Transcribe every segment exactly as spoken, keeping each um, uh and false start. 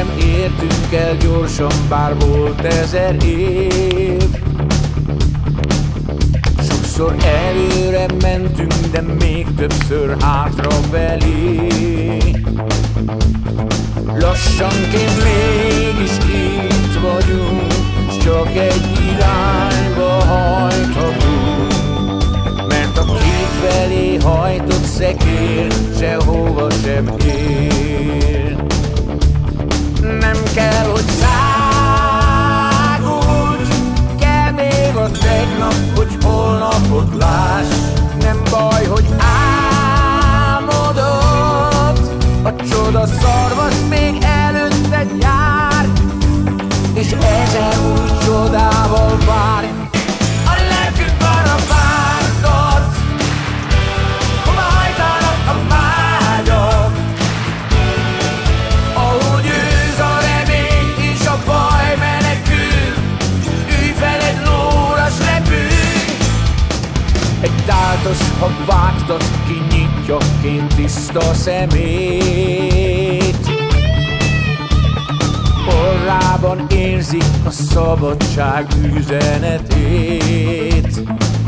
sem értünk el gyorsan, bár volt ezer év. Sokszor előre mentünk, de még többször hátrafelé. Lassanként mégis itt vagyunk, s csak egy irányba hajthatunk, mert a kétfelé hajtott szekér sehova sem ér. Nem kell, hogy szágulj, kell még a tegnap, hogy holnapot láss. Nem baj, hogy álmodod, a csoda szarvas még előtted jár, és ezer új csodával vár. A lelkünk arra vágyott, hova hajtanak a vágyak, ahogy őz a remény és a baj menekül. Ülj fel egy lóra, s repülj! Egy táltos, ha vágtat, kinyitja két tiszta szemét. Orrában érzi a szabadság üzenetét.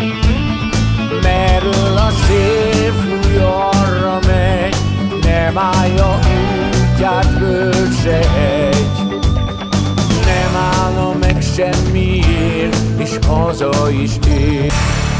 Merről a szél fúj, arra megy, nem állja útját bölcs se egy. Nem állna meg semmiért, és haza is ér.